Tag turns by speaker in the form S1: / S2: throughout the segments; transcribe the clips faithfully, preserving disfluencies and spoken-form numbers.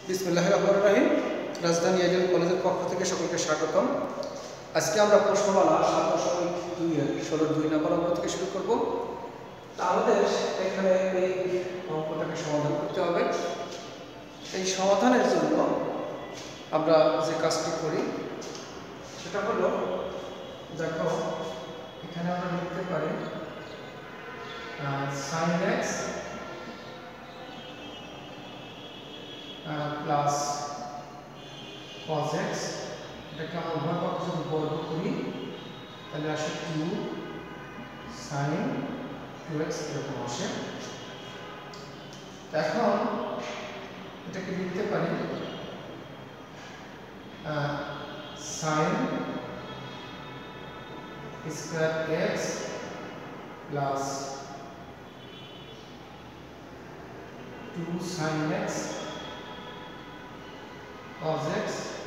S1: বিসমিল্লাহির রহমানির রহিম। রাজধানী এজেল কলেজের পক্ষ থেকে সকলকে স্বাগতম। আজকে আমরা প্রশ্নমালা সাত দশমিক দুই এর ষোলোর দুই নম্বর অঙ্ক থেকে শুরু করব। তা আমাদের এখানে এই অঙ্কটাকে সমাধান করতে হবে। এই সমাধানের জন্য আমরা যে কাজটি করি সেটা হলো, দেখো এখানে আমরা লিখতে পারি sine x plus cos x, এটাকে আমরা উভয় পক্ষ যদি বর্গ করি তাহলে আসে টু সাইন টু এক্স এরকম আসে। এখন এটাকে লিখতে পারি sine square x plus two sine x cos x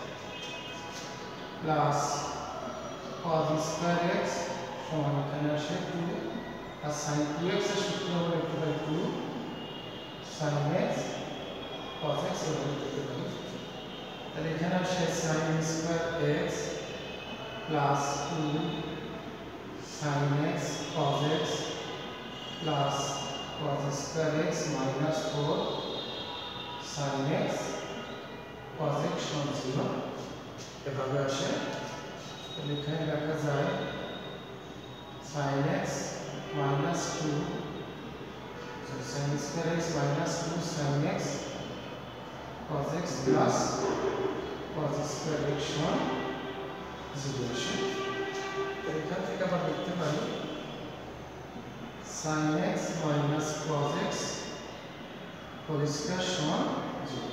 S1: plus cos square x সমান এখানে আসে টু, আর sin টু এক্স এর সূত্র আমরা লিখতে পারি two sin x cos x এভাবে লিখতে পারি। তাহলে এখানে আসে sin square x plus two sin x cos x plus cos square x minus four sin x cos x সমান জিরো এভাবে আসে। তাহলে এখানে লেখা যায় sin x minus two so sin square x minus two sin x cos x plus cos square x সমান zero আসে। এখান থেকে আমরা লিখতে পারি sin x minus cos x whole square সমান জিরো।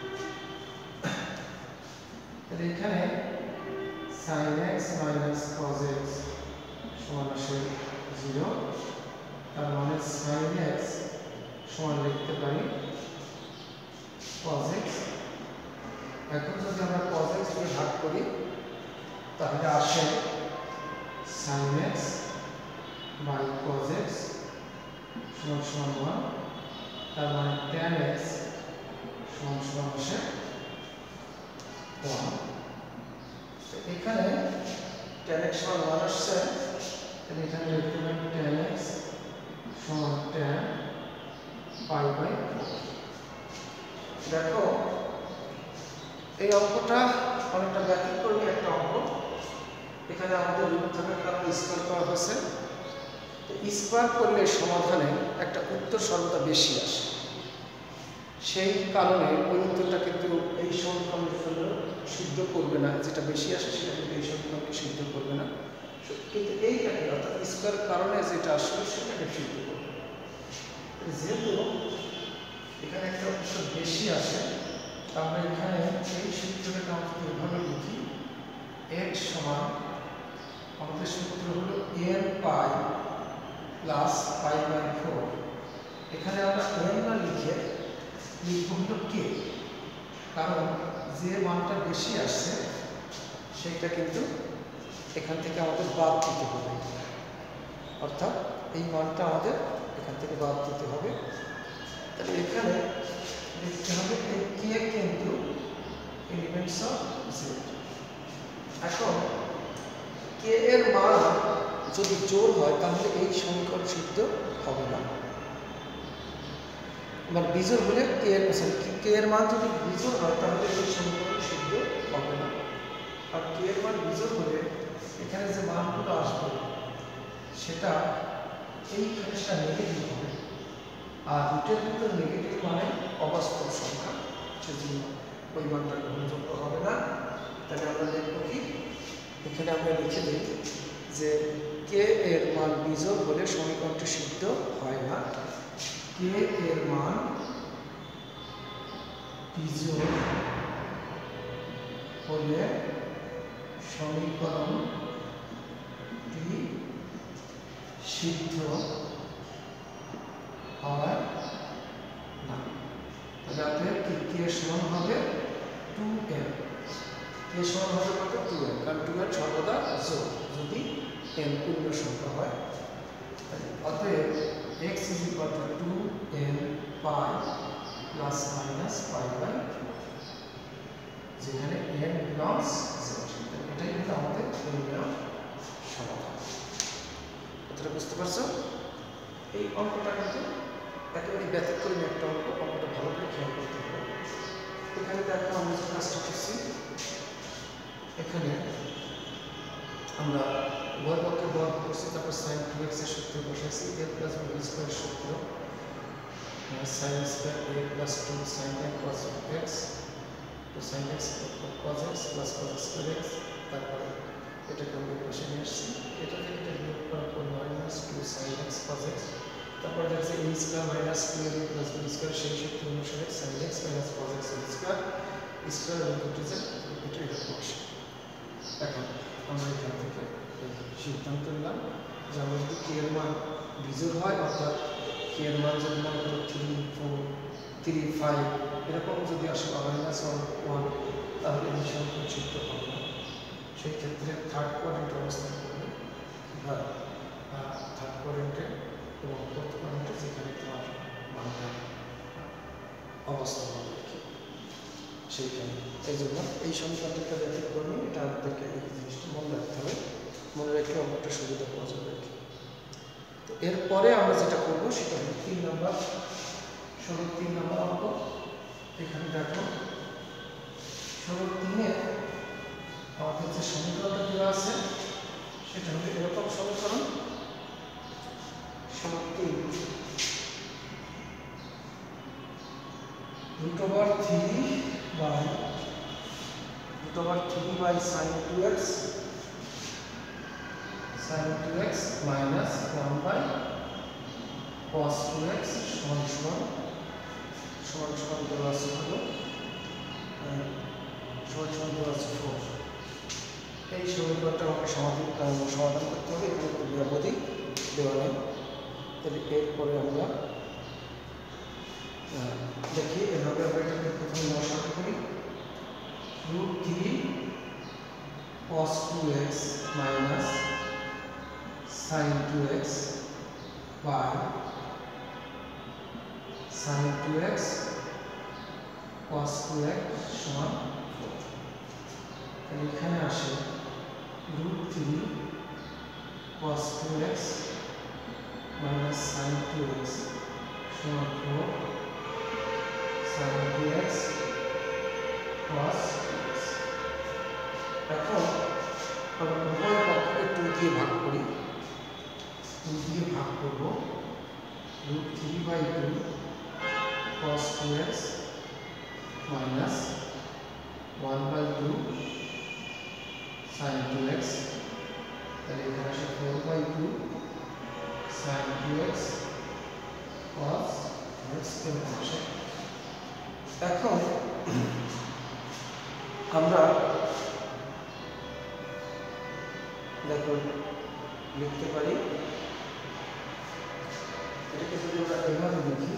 S1: এখানে sin x minus cos x সমান আসে জিরো, তার মানে sin x সমান লিখতে পারি cos x। এখন যদি আমরা cos x দিয়ে ভাগ করি তাহলে আসে sin x by cos x সমান সমান ওয়ান, তার মানে tan x সমান সমান আসে ওয়ান। এখানে tan x সমান ওয়ান আসছে, তাহলে এখানে লিখতে পারি tan x সমান tan পাই বাই ফোর। দেখো এই অঙ্কটা অনেকটা ব্যতিক্রমী একটা অঙ্ক। এখানে আমাদের রুট থাকার কারণে স্কোয়ার করা হয়েছে। তো স্কোয়ার করলে সমাধানে একটা উত্তর সর্বদা বেশি আসে, সেই কারণে ওই উত্তরটা কিন্তু এই সমীকরণের জন্য সিদ্ধ করবে না, যেটা বেশি আসে সেটা কিন্তু এই সমীকরণকে সিদ্ধ করবে না, কিন্তু এইটাকে অর্থাৎ স্কোয়ার কারণে যেটা আসবে সেটাকে সিদ্ধ করবে। যেহেতু এখানে একটা অবশ্য বেশি আসে, আমরা এখানে এই সূত্রটাকে আমরা এভাবে লিখি x সমান আমাদের সূত্র হলো n pi plus pi by four. এখানে আমরা n না লিখে লিখব হলো কে, কারণ যে মানটা বেশি আসছে সেটা কিন্তু এখান থেকে আমাদের বাদ দিতে হবে, অর্থাৎ এই মানটা আমাদের এখান থেকে বাদ দিতে হবে। তাহলে এখানে লিখতে হবে এই কে কিন্তু এলিমেন্টস অফ জেড। এখন কে এর মান যদি জোর হয় তাহলে এই সমীকরণ সিদ্ধ হবে না, মানে বিজোড় হলে কে এর কে এর মান যদি বিজোড় হয় তাহলে এই সমীকরণ সিদ্ধ হবে না। আর কে এর মান বিজোড় হলে এখানে যে মানগুলো আসবে সেটা এইখানে সেটা নেগেটিভ হবে, আর রুটের ভিতর নেগেটিভ মানে অবাস্তব সংখ্যা, সেজন্য ওই মানটা গ্রহণযোগ্য হবে না। তাহলে আমরা লিখব কি, এখানে আমরা লিখে দিই যে কে এর মান বিজোড় হলে সমীকরণটি সিদ্ধ হয় না। কে এর মান বিজোড় হলে সমীকরণটি সিদ্ধ হয় না। যাতে কে সমান হবে টু এন, কে সমান হবে কত টু এন, কারণ টু এন সর্বদা জোড় যদি এন পূর্ণ সংখ্যা হয়। অতএব x is equal to two n pi plus minus pi by four. যেখানে n বিলংস জিরো। এটাই কিন্তু আমাদের নির্ণয় সমাধান। কথাটা বুঝতে পারছো? এই অঙ্কটা কিন্তু একেবারে ব্যতিক্রমী একটা অঙ্ক। অঙ্কটা ভালো করে খেয়াল করতে হবে। এখানে দেখো আমরা যে কাজটা করছি, এখানে আমরা বর্গকে বর্গ করছি, তারপর সাইন টু এক্স এর সূত্র বসাইছি, এ প্লাস বি স্কোয়ার সূত্র, sine square a plus two sine a cos x, তো sine x cos x plus cos square x, তারপর এটাকে আমরা পাশে নিয়ে আসছি, এটা থেকে এটা বিয়োগ করার পর minus two sine x cos x, তারপর দেখছি a square minus two a plus b square, সেই সূত্র অনুসারে sine x minus cos x square square root two z, এটা এরকম আসে। এখন আমরা এখান থেকে সিদ্ধান্ত নিলাম যে আমরা যদি কে এর মান বিজোড় হয়, অর্থাৎ কে এর মান যদি মনে করো থ্রি ফোর থ্রি ফাইভ এরকম যদি আসে বা মাইনাস ওয়ান ওয়ান, তাহলে এই সংখ্যা যুক্ত হবে না। সেই ক্ষেত্রে থার্ড কোয়াড্রেন্ট অবস্থান করবে, বা থার্ড কোয়াড্রেন্টে এবং ফোর্থ কোয়াড্রেন্টে যেখানে তোমার মানটা অবস্থান হবে আর কি, সেইখানে। এই জন্য এই সংখ্যাটা ব্যতিক্রমী, এটা আমাদেরকে এই জিনিসটা মনে রাখতে হবে, মনে রেখে অঙ্কটা সুবিধা পাওয়া যাবে আর কি। তো এরপরে আমরা যেটা করবো সেটা হলো তিন নম্বর, ষোলো তিন নম্বর অঙ্ক। এখানে দেখো ষোলো তিনে আমাদের যে সমীকরণটা দেওয়া আছে সেটা হলো এরকম সমীকরণ, ষোলো তিন root over three by root over three by sine two x sine two x minus one by cos two x সমান সমান সমান সমান দেওয়া আছে হলো সমান সমান দেওয়া আছে ফোর। এই সমীকরণটা আমাকে সমাধান সমাধান করতে হবে, এখানে কোনো ব্যবধি দেওয়া নেই। তাহলে এরপরে আমরা দেখি এভাবে আমরা এটাকে প্রথমে লসাগু করি, root three cos two x minus sine two x by sine two x cos two x সমান ফোর। তাহলে এখানে আসে root three cos two x minus sine two x সমান four, sine two x cos two x. এখন আমরা উভয় পক্ষকে two দিয়ে ভাগ করি, টু দিয়ে ভাগ করব, root three by two cos two x minus one by two sine two x, তাহলে এখানে আসে four by two sine two x cos x এরকম আসে। এখন আমরা দেখো লিখতে পারি, এটাকে যদি আমরা এভাবে লিখি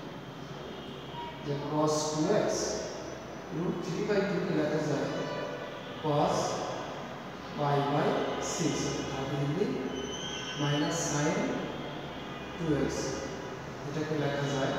S1: যে cos two x root three by two কে লেখা যায় cos পাই বাই সিক্স, তাহলে লিখবি মাইনাস সাইন টু এক্স, এটাকে লেখা যায়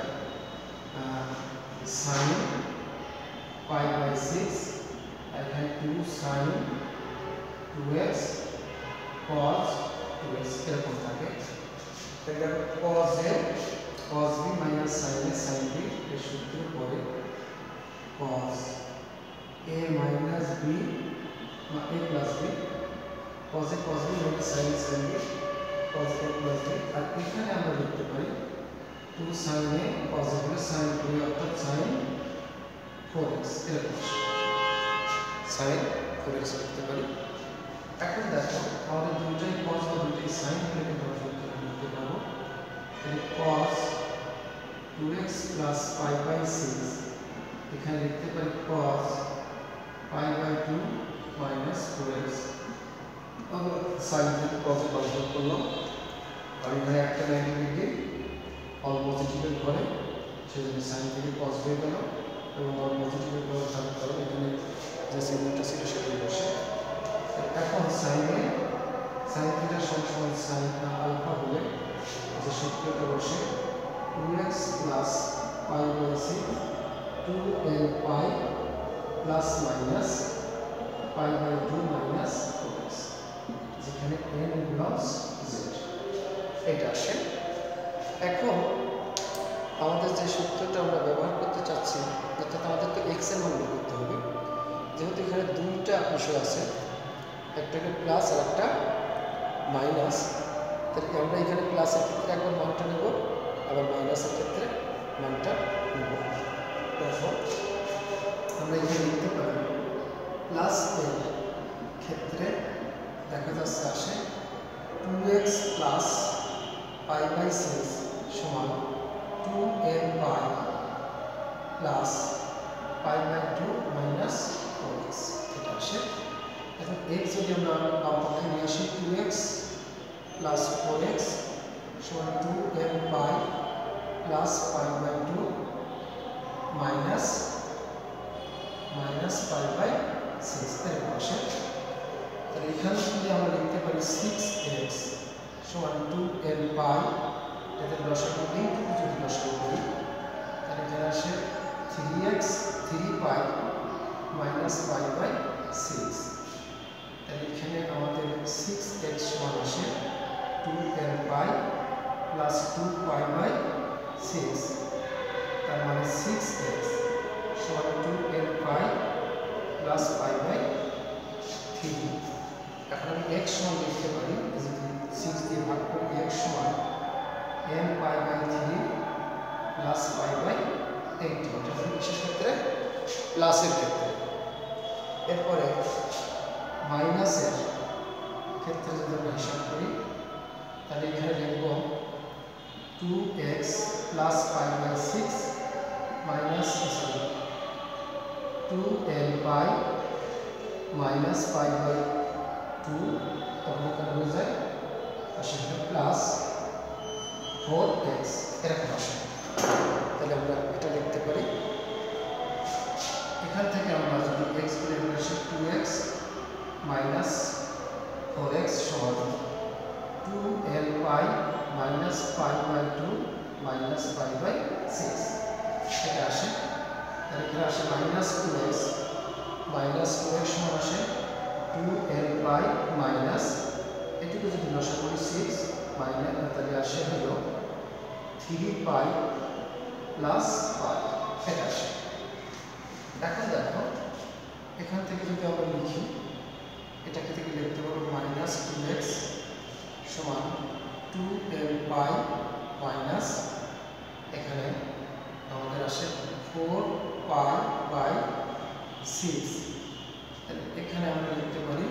S1: সাইন পাই বাই সিক্স, এখানে two sine two x cos two x এরকম থাকে। এটা cos a cos b minus sin a sin b এর সূত্র পরে cos a মাইনাস b বা a plus b, cos a cos b minus sin a sin b cos a plus b। আর এখানে আমরা লিখতে পারি two sin a cos a plus sin two a অর্থাৎ sin ফোর এক্স এরকম sin four x লিখতে পারি। এখন দেখো আমাদের দুইটাই cos বা দুইটাই sin থেকে আমরা সূত্রটা লিখতে পারবো, তাহলে cos two x plus pi by six, এখানে লিখতে পারি cos pi by two minus four x. আমরা sin থেকে cos এ কনভার্ট করলাম, আর এখানে একটা নাইনটি ডিগ্রি অল পজিটিভের ঘরে, সেজন্য sin থেকে cos হয়ে গেল এবং অল পজিটিভের ঘরে থাকার কারণে এখানে যে চিহ্নটা ছিল সেটাই বসে। এখন সাইনে সাইন থিটা সমান সাইন আলফা হলে যে সূত্রটা বসে two x plus pi by six two L pi plus minus pi by two minus four x, যেখানে n বিলংস জেড, এটা আসে। এখন আমাদের যে সূত্রটা আমরা ব্যবহার করতে চাচ্ছি, অর্থাৎ আমাদেরকে এক্স এর মান বের করতে হবে। যেহেতু এখানে দুইটা বিষয় আছে, একটা প্লাস আর একটা মাইনাস, তাহলে আমরা এখানে প্লাসের ক্ষেত্রে একবার মানটা নেব, আবার মাইনাসের ক্ষেত্রে মানটা নেব। তারপর আমরা এখানে লিখতে পারি প্লাস এর ক্ষেত্রে দেখা যাচ্ছে আসে two x plus pi by six সমান two n pi plus pi by two minus four x, এটা আসে। এখন এক্স যদি আমরা বাম পক্ষে নিয়ে আসি, two x plus four x সমান two n pi plus pi by two minus minus pi by six, এরকম আসে। তাহলে এখানে যদি আমরা লিখতে পারি সিক্স এক্স সমান টু এন পাই, এদের লসাগু এইটুকু যদি লসাগু করি, তাহলে এখানে আসে three x three pi minus pi by six. তাহলে এখানে আমাদের সিক্স এক্স সমান আসে two n pi plus two pi by six, তার মানে সিক্স এক্স সমান two n pi plus pi by three. এখন আমি এক্স সমান লিখতে পারি, যদি সিক্স দিয়ে ভাগ করি, এক্স সমান n pi by three plus pi by eight, এটা হলো বিশেষ ক্ষেত্রে প্লাসের ক্ষেত্রে। এরপরে মাইনাসের ক্ষেত্রে যদি আমরা হিসাব করি, তাহলে এখানে লিখব two x plus pi by six minus sorry two n pi minus pi by two, তখন এখানে হয়ে যায় আসে প্লাস ফোর এক্স, এরকম আসে। তাহলে আমরা এটা লিখতে পারি। এখান থেকে আমরা যদি এক্স বলে আসি two x minus four x সমান two L pi minus pi by two minus pi by six, এটা আসে। তাহলে এখানে আসে minus two x minus four x সমান আসে টু এল পাই মাইনাস, এটুকু যদি লসা করি সিক্স মাইনাস, তাহলে আসে হলো থ্রি পাই প্লাস পাই, এটা আসে। এখন দেখো এখান থেকে যদি আমরা লিখি, এটাকে থেকে লিখতে পারবো মাইনাস টু এক্স সমান টু এল পাই মাইনাস, এখানে আমাদের আসে ফোর পাই বাই সিক্স। এখানে আমরা লিখতে পারি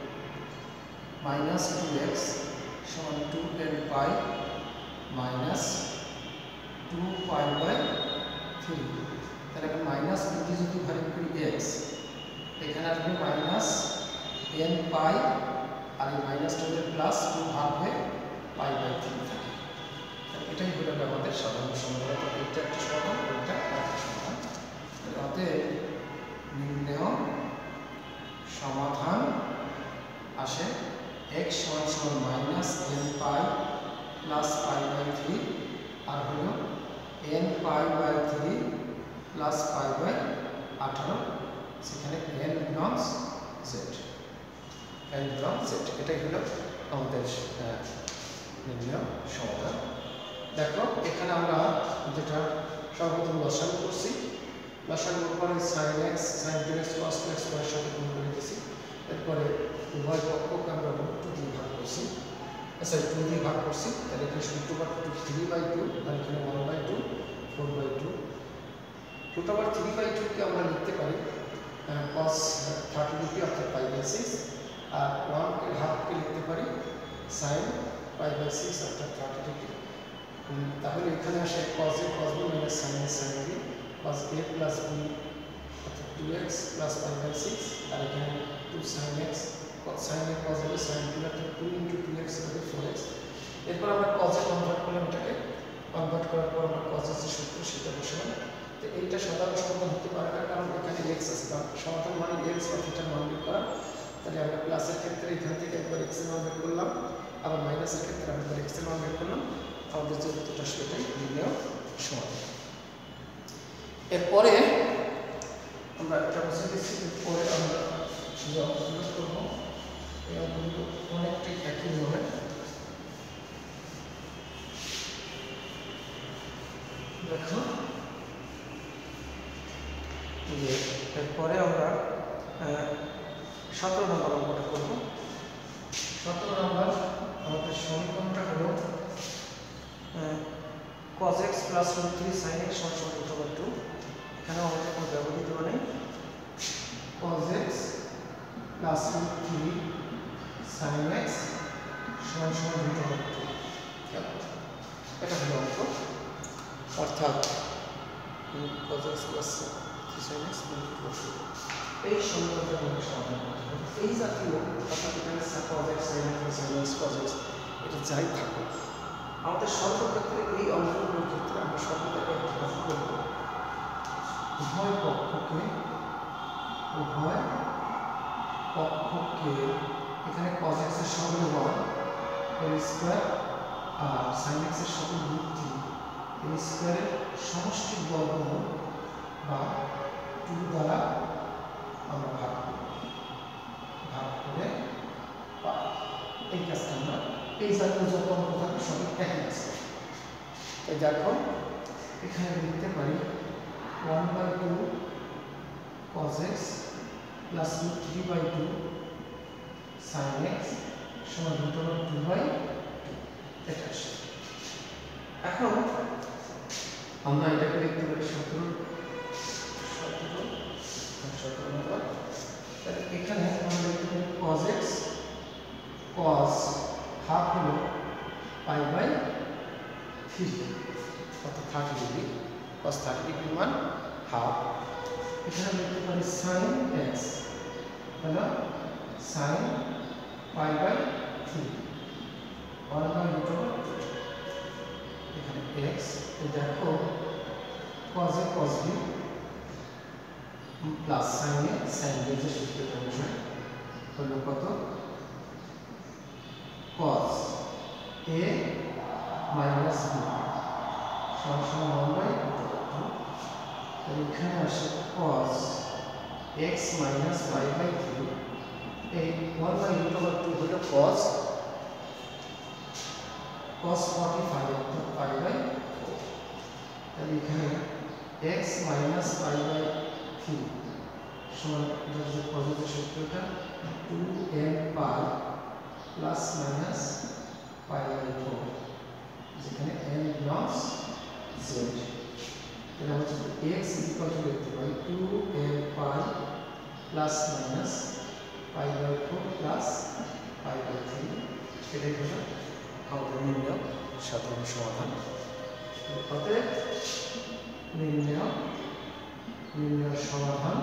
S1: মাইনাস টু এক্স সমান two L pi minus two pi by three. তাহলে এখন মাইনাস দুটি যদি ভাগ করি এক্স, এখানে আসবে মাইনাস এন পাই, আর এই মাইনাসটা হলে প্লাস টু ভাগ হয়ে পাই বাই থ্রি থাকে। এটাই হলো আমাদের সাধারণ সমাধান। এটা একটা সমাধান, এটা একটা সমাধান। অতএব নির্ণেয় সমাধান আসে এক্স সমান সমান minus n pi plus pi by three, আর হলো n pi by three plus pi by আঠারো, সেখানে n belongs z, n belongs z. এটাই হলো আমাদের নির্ণেয় সমাধান। দেখো এখানে আমরা যেটা সর্বপ্রথম লসাগু করছি, লসাগুর পরে sine x sine two x cos two x পরের সাথে গুণ করে দিয়েছি। এরপরে উভয় পক্ষকে আমরা টু দিয়ে ভাগ করছি, সরি টু দিয়ে ভাগ করছি। তাহলে এখানে টু বার টু থ্রি বাই টু, আর এখানে one by two four by two. Two আবার থ্রি বাই টুকে আমরা লিখতে পারি কস থার্টি ডিগ্রি অর্থাৎ পাই বাই সিক্স, আর ওয়ানকে হাফকে লিখতে পারি সাইন পাই বাই সিক্স অর্থাৎ থার্টি ডিগ্রি। তাহলে এখানে আসে cos A cos B minus sine A sine b cos a plus b অর্থাৎ two x plus pi by six, আর এখানে two sin x sin a cos a sin two অর্থাৎ two into two x হবে four x. এরপর আমরা cos এ convert করলাম, এটাকে কনভার্ট করার পর আমরা cos এর যে সূত্র সেটা বসালাম। তো এইটা সাধারণ সমাধান হতে পারে না, কারণ এখানে x আছে, কারণ সমাধান মানে x বা থিটার মান বের করা। তাহলে আমরা প্লাসের ক্ষেত্রে এখান থেকে একবার x এর মান বের করলাম, আবার মাইনাসের ক্ষেত্রে আমরা x এর মান বের করলাম। আমাদের যে উত্তরটা সেটাই নির্ণেয় সমাধান। এরপরে আমরা এটা বুঝে দিচ্ছি, পরে আমরা যে অঙ্কগুলো করবো এই অঙ্কগুলো অনেকটাই একই হবে। দেখো যে এরপরে আমরা সতেরো নম্বর অঙ্কটা করবো। সতেরো নম্বর আমাদের সমীকরণটা হলো cos x plus root three sin x সমান রুট ওভার টু। এখানে আমাদের কোনো ব্যবধান দেওয়া নেই। cos x plus root three sin x সমান সমান রুট ওভার টু। এটা হলো অঙ্ক, অর্থাৎ cos x plus three sin x root over two. এই সমীকরণটা আমাদের সমাধান করতে হবে। এই জাতীয় অর্থাৎ এখানে cos x sin x sin x cos x এটা যাই থাকুক, আমাদের সর্বক্ষেত্রে এই অঙ্কগুলোর ক্ষেত্রে আমরা সর্বদা একটা কাজ করব, উভয় পক্ষকে উভয় পক্ষকে এখানে cos x এর সহগ ওয়ান এর স্কয়ার আর sin x এর সহগ রুট থ্রি এর স্কয়ারের সমষ্টির বর্গমূল বা টু দ্বারা আমরা ভাগ করব। ভাগ করে এই কাজটা আমরা এই জাতীয় যত অঙ্ক থাকবে সবই একই আছে। তাই দেখো এখানে লিখতে পারি one by two cos x plus root three by two sin x সমান root over two by two. এটা আসে। এখন আমরা এটাকে লিখতে পারি সতেরো সতেরো সতেরো নম্বর। তাহলে এখানে আমরা লিখতে পারি cos x cos হাফ হলো পাই বাই থ্রি, অর্থাৎ thirty degree, cos thirty degree মান হাফ। এখানে লিখতে পারি sin x হলো sin pi by three one by root over two. এখানে x দেখো cos a cos b plus sin a sin b যে সূত্রটা অনুসারে হলো কত cos a minus b সমান সমান one by root over two. তাহলে এখানে আসে cos x minus pi by three, এই one by root over two হলো cos cos ফর্টি ফাইভ অর্থাৎ পাই বাই ফোর। তাহলে এখানে x minus pi by three সমান এটা যে পজিটিভ সূত্রটা two n pi plus minus pi by four, যেখানে n বিলংস z। তাহলে আমরা যদি x ইকুয়াল টু লিখতে পারি two n pi plus minus pi by four plus pi by three. এটাই হলো আমাদের নির্ণয় সাধারণ সমাধান। অতএব নির্ণয় নির্ণয় সমাধান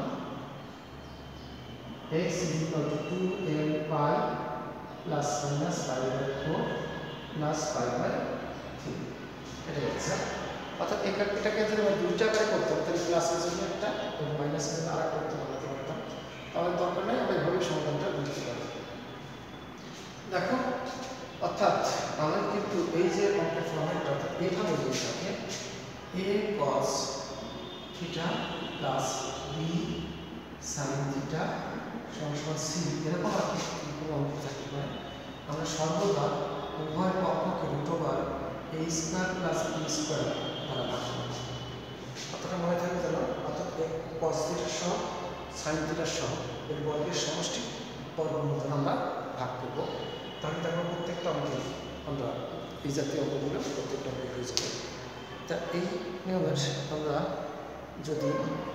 S1: x equal to two n pi plus minus pi by four plus pi by three. এটাই হচ্ছে, অর্থাৎ এটাকে যদি আমরা দুইটা করে করতাম তাহলে প্লাসের জন্য একটা এবং মাইনাসের জন্য আর একটা করতে বানাতে পারতাম। তাহলে দরকার নেই, আমরা এইভাবে সমাধানটা বুঝতে পারি। দেখো অর্থাৎ আমাদের কিন্তু এই যে অঙ্কের ফর্মেটটা অর্থাৎ এইভাবে যদি থাকে a cos theta plus b sin theta সমান সমান c, এরকম আর কি কোনো অঙ্ক থাকতে পারে। আমরা সর্বদা উভয় পক্ষকে root over a square plus b square দ্বারা ভাগ করব। কতটা মনে থাকবে জানো? অর্থাৎ cos থিটা সহ sin থিটা সহ এর বর্গের সমষ্টি বর্গমূল দ্বারা আমরা ভাগ করব। তাহলে দেখো প্রত্যেকটা অঙ্কে আমরা এই জাতীয় অঙ্কগুলো প্রত্যেকটা অঙ্কে হয়ে যাবে। তা এই নিয়মের আমরা যদি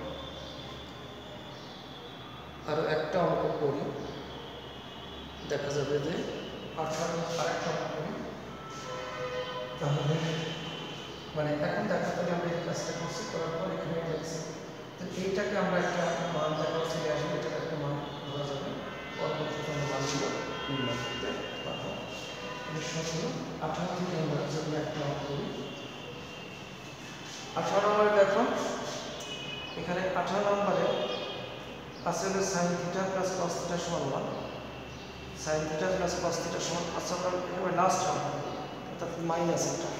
S1: আরও একটা অঙ্ক করি দেখা যাবে যে আঠারো আরেকটা অঙ্ক করি, তাহলে মানে এখন দেখা তাহলে আমরা এই কাজটা করছি, করার পর এখানে দেখছি তো এইটাকে আমরা একটা মান দেখা চলে আসবে, এটাকে একটা মান ধরা যাবে, পরবর্তীতে আমরা মানগুলো নির্ণয় করতে পারবো। সতেরো আঠারো থেকে আমরা যদি একটা অঙ্ক করি, আঠারো নম্বরে দেখো এখানে আঠারো নম্বরে আসলে sine theta plus cos theta সমান one, sine theta plus cos theta সমান আচ্ছা আমরা একেবারে লাস্ট অঙ্ক অর্থাৎ মাইনাস এটা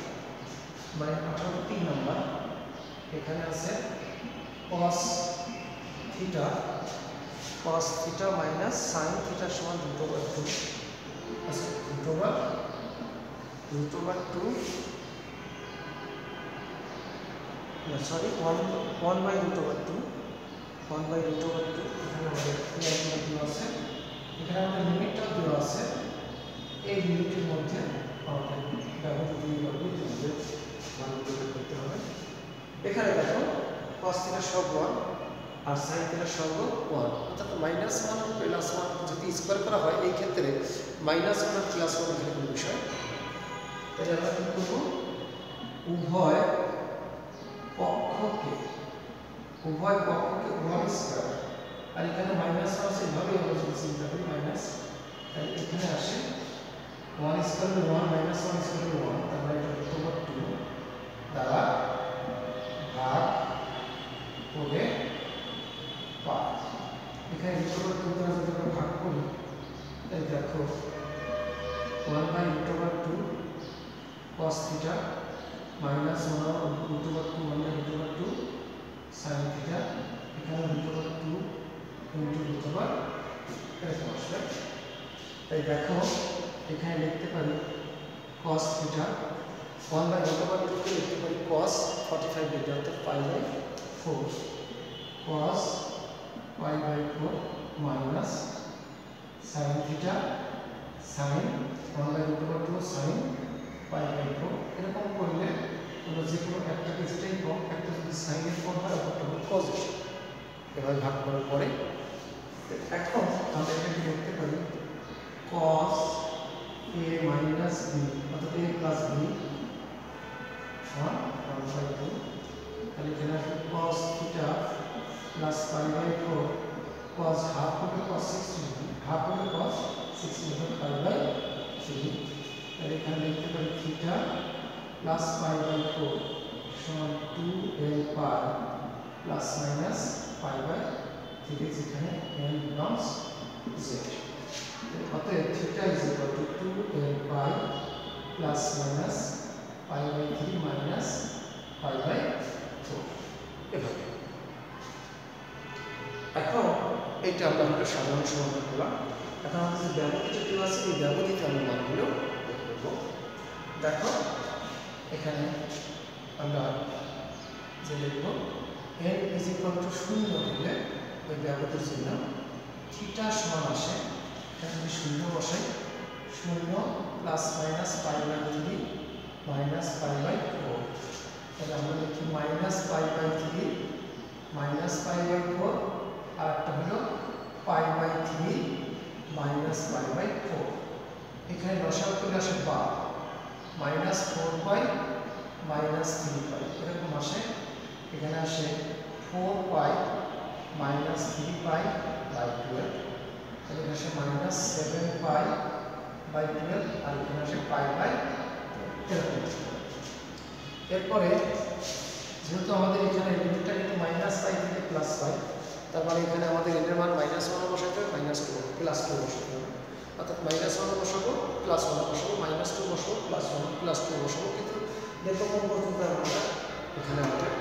S1: মানে আঠারো তিন নম্বর এখানে আছে cos theta cos theta minus sine theta সমান রুট ওভার টু, আচ্ছা root over root over two sorry one one by root over two one by root over two. এখানে আমাদের দেওয়া আছে, এখানে আমাদের লিমিটটাও দেওয়া আছে। এই লিমিটের মধ্যে আমাদের ব্যবহার করতে হবে। এখানে দেখো cos থিটা সব ওয়ান আর সাইন থিটা সব ওয়ান, অর্থাৎ মাইনাস ওয়ান আর প্লাস ওয়ান যদি স্কোয়ার করা হয় এই ক্ষেত্রে মাইনাস ওয়ান আর প্লাস ওয়ান এখানে কোনো বিষয়। তাহলে আমরা কী করবো, উভয় পক্ষকে উভয় পক্ষকে ওয়ান স্কোয়ার, আর এখানে মাইনাস ওয়ান আছে এভাবেই আমরা যদি চিন্তা করি মাইনাস, তাহলে এখানে আসে one square one minus one square one, তাহলে এটা রুট ওভার টু দ্বারা ভাগ করে পাই। এখানে রুট ওভার টু দ্বারা যদি আমরা ভাগ করি তাহলে দেখো one by root over two cos theta minus one root over two one by root over two sine theta, এখানে root over two into root over এরকম আসবে। তাই দেখো এখানে লিখতে পারি cos theta one by root over two কে লিখতে পারি cos ফর্টি ফাইভ ডিগ্রি অর্থাৎ pi by four, cos pi by four minus sine theta sine one by root over two sine pi by four. এরকম করলে আমরা যে কোনো একটাকে যেটাই হোক, একটা যদি সাইনের ফোর হয় অপরটা হবে কজ, এভাবে ভাগ করার পরে এখন আমরা এটাকে লিখতে পারি cos a মাইনাস b অর্থাৎ a plus b one one by two, তাহলে এখানে আসবে cos theta plus pi by four cos half হবে cos সিক্সটি ডিগ্রি, হাফ হবে cos sixty degree pi by three, তাহলে এখানে লিখতে পারি theta plus pi by four সমান two L pi plus minus pi by three, যেখানে L belongs Z. অতএব theta is equal to two L pi plus minus pi by three minus pi by four এভাবে। এখন এটা আমরা একটা সাধারণ সমাধান করলাম। এখন আমাদের যে ব্যবধিত দেওয়া আছে এই ব্যবধিত আমরা মানগুলো বের করব। দেখো এখানে আমরা যে লিখব n ইজ ইকুয়াল টু শূন্য হলে ওই ব্যবধির জন্য থিটা সমান আসে, এখানে যদি শূন্য বসাই শূন্য plus minus pi by three minus pi by four, তাহলে আমরা লিখি minus pi by three minus pi by four, আর একটা হলো pi by three minus pi by four. এখানে লসাগু করলে আসে বা minus four pi minus three pi এরকম আসে। এখানে আসে four pi minus three pi by twelve, তাহলে এখানে আসে minus seven pi by twelve, আর এখানে আসে পাই বাই এরকম। এরপরে যেহেতু আমাদের এখানে লিমিটটা কিন্তু মাইনাস পাই থেকে প্লাস পাই, তার মানে এখানে আমাদের এটার মান মাইনাস ওয়ান বসাতে হবে মাইনাস টু প্লাস টু বসাতে হবে, অর্থাৎ মাইনাস ওয়ান বসাবো প্লাস ওয়ান বসাবো মাইনাস টু বসাবো প্লাস ওয়ান প্লাস টু বসাবো, কিন্তু দেখো কোন পর্যন্ত আমরা এখানে আমাদের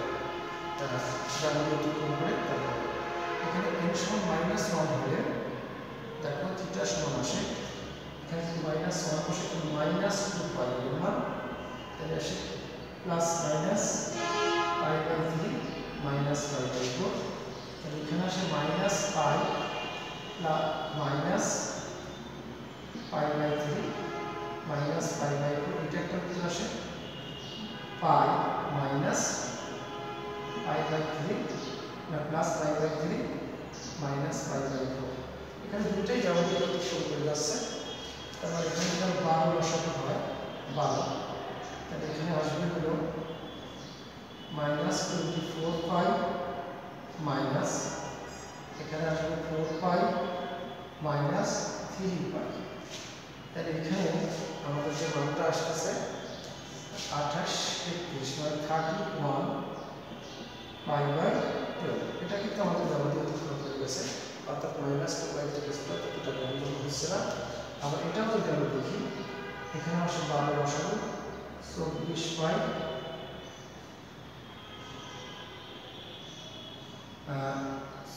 S1: জানাবো অতিক্রম করে তারপরে এখানে এন সমান মাইনাস ওয়ান হলে দেখো থিটা সমান আসে, এখানে যদি মাইনাস ওয়ান বসে কিন্তু মাইনাস টু পাই এর মান, তাহলে আসে plus minus pi by three minus pi by four, তাহলে এখানে আসে minus pi plus minus pi by three minus pi by four, এটা একটা উত্তর আসে pi minus pi by three না plus pi by three minus pi by four. এখানে দুটোই জ্যামিতিক উত্তর করে যাচ্ছে, তারপর এখানে যখন বারো বসাতে হয় বারো, তাহলে এখানে আসবে হলো minus twenty four pi minus এখানে আসবে four pi minus three pi, তাহলে এখানে আমাদের যে মানটা আসতেছে আঠাশ একত্রিশ মানে thirty one pi by twelve. এটা কিন্তু আমাদের ব্যবহার অতিক্রম করে গেছে, অর্থাৎ মাইনাস টু পাই থেকে এটা ব্যবহার হচ্ছে না। আবার এটাও যদি আমরা দেখি এখানে আসে বারো বসাবো চব্বিশ পাই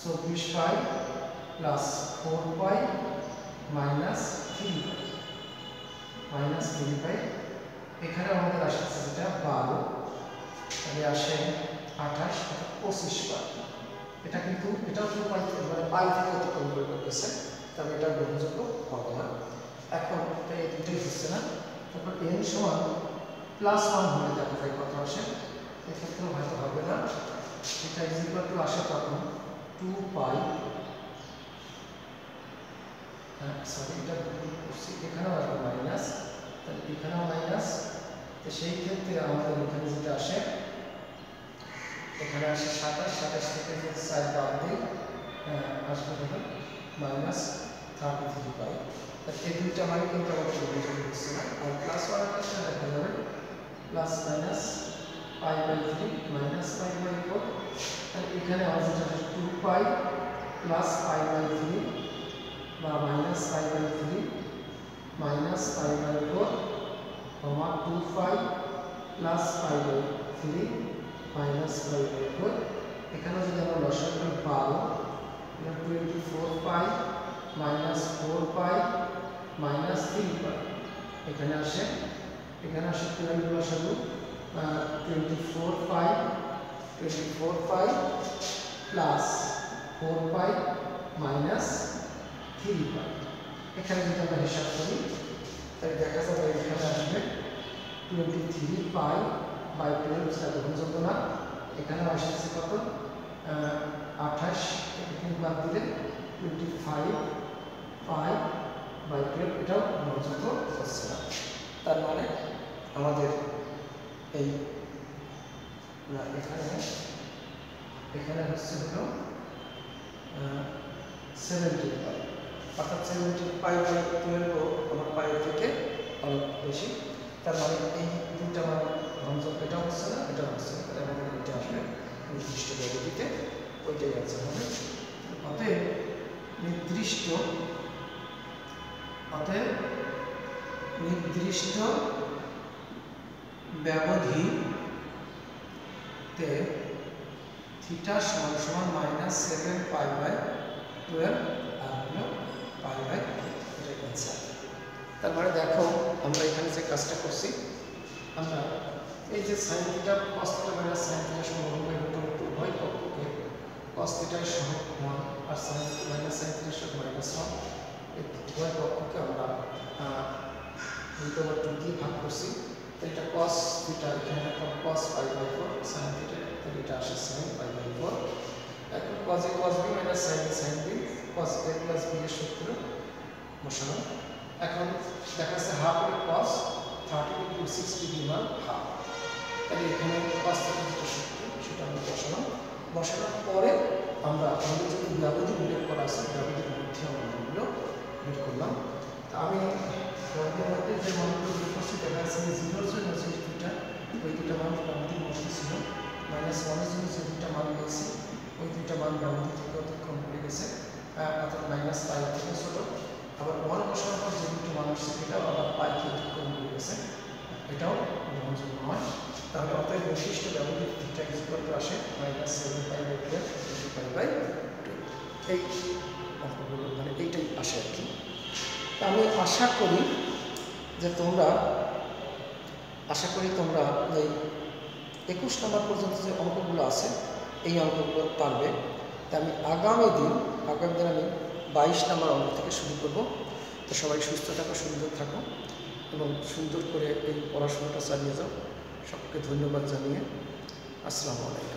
S1: চব্বিশ pi plus four pi minus three pi minus three pi এখানে আমাদের আসছে যেটা বারো, তাহলে আসে আঠাশ, পঁচিশ পাই। এটা কিন্তু এটাও টু পাই মানে পাই থেকে অতিক্রম করে করতেছে, তবে এটা গ্রহণযোগ্য হবে না। এখন এই দুটোই হচ্ছে না, তারপর এন সমান প্লাস ওয়ান হলে দেখা যায় কত আসে, এক্ষেত্রেও হয়তো হবে না। এটা ইজ ইকুয়াল টু আসে তখন টু পাই, হ্যাঁ সরি এটা এখানেও আসবে মাইনাস, তাহলে এখানেও মাইনাস। তো সেই ক্ষেত্রে আমাদের এখানে যেটা আসে, এখানে আসে সাতাশ, সাতাশ থেকে যে চার বাদ দিই আসবে হলো মাইনাস থার্টি থ্রি পাই। এই দুইটা মানে কিন্তু আমাদের গ্রহণযোগ্য হচ্ছে না। আর প্লাস ওয়ান ক্ষেত্রে দেখা যাবে plus minus pi by three minus pi by four, তাহলে এখানে আমাদের যেটা two pi plus pi by three বা minus pi by three minus pi by four comma two pi plus pi by three minus pi by four. এখানে যদি আমরা লসাগু করি বারো, এটা twenty four pi minus four pi minus three pi, এখানে আসে এখানে আসে টুয়েলভ লসাগু twenty four pi twenty four পাই plus four pi minus three pi. এখানে যদি আমরা হিসাব করি তাহলে দেখা যাবে এখানে আসবে twenty three pi by twelve, সেটা গ্রহণযোগ্য না। এখানে আসছে কত আঠাশ থেকে তিন বাদ দিলে twenty five pi by twelve, এটাও গ্রহণযোগ্য হচ্ছে না। তার মানে আমাদের এই এখানে এখানে হচ্ছে হলো সেভেন্টি পাই, অর্থাৎ সেভেন্টি পাই বাই টুয়েলভও আমার পাইয়ের থেকে অনেক বেশি। তার মানে এই দুটা মানে গ্রহণযোগ্য, এটাও হচ্ছে না এটাও হচ্ছে না, তাহলে আমাদের এটা আসবে নির্দিষ্ট ব্যবধিতে, ওইটাই আছে হবে। অতএব নির্দিষ্ট অতএব নির্দিষ্ট ব্যবধিতে থিটা সমান সমান minus seven pi by twelve আর হলো পাই বাই, এটাই অ্যান্সার। তার মানে দেখো আমরা এখানে যে কাজটা করছি, আমরা এই যে sine theta cos theta minus sine theta সমান বাই রুট ওভার টু উভয় পক্ষকে কস থিটার সহগ ওয়ান আর সাইন মাইনাস সাইন থিটার সহগ মাইনাস ওয়ান, এই উভয় পক্ষকে আমরা রুট ওভার টু দিয়ে ভাগ করছি। তো এটা কস থিটা, এখানে এখন cos pi by four sine theta, তাহলে এটা আসে সাইন পাই বাই ফোর। এখন cos A cos B minus sine A sine B, cos A plus B এর সূত্র বসানো। এখন দেখা যাচ্ছে হাফ এর cos thirty into sixty divide half, তাহলে এখানে কস থিটা যেটা সূত্র সেটা আমরা বসালাম। বসানোর পরে আমরা আমাদের যদি ব্যবধি উল্লেখ করা আছে ব্যবধির মধ্যে আমরা মানগুলো বের করলাম। তা আমি ব্যবধির মধ্যে যে মানগুলো বের করছি দেখা যাচ্ছে জিরোর জন্য যে দুটা ওই দুটা মান ব্যবধির মধ্যে ছিল, মাইনাস ওয়ানের জন্য যে দুটা মান পেয়েছি ওই দুইটা মান ব্যবধি থেকে অতিক্রম করে গেছে, অর্থাৎ মাইনাস পাই থেকে ছোট। আবার ওয়ান বসানোর পর যে দুটো মান আসছে এটাও আবার পাইকে অতিক্রম করে গেছে, এটাও গ্রহণযোগ্য নয়। তাহলে অতএব বৈশিষ্ট্য ব্যবধি থিটা ইজ ইকুয়াল টু আসে minus seven pi by twelve into pi by two, এই অঙ্কগুলো মানে এইটাই আসে আর কি। তা আমি আশা করি যে তোমরা আশা করি তোমরা এই একুশ নম্বর পর্যন্ত যে অঙ্কগুলো আছে এই অঙ্কগুলো পারবে। তা আমি আগামী দিন আগামী দিন আমি বাইশ নম্বর অঙ্ক থেকে শুরু করব। তো সবাই সুস্থ থাকো, সুন্দর থাকো এবং সুন্দর করে এই পড়াশোনাটা চালিয়ে যাও। সকলকে ধন্যবাদ জানিয়ে আসসালামু আলাইকুম।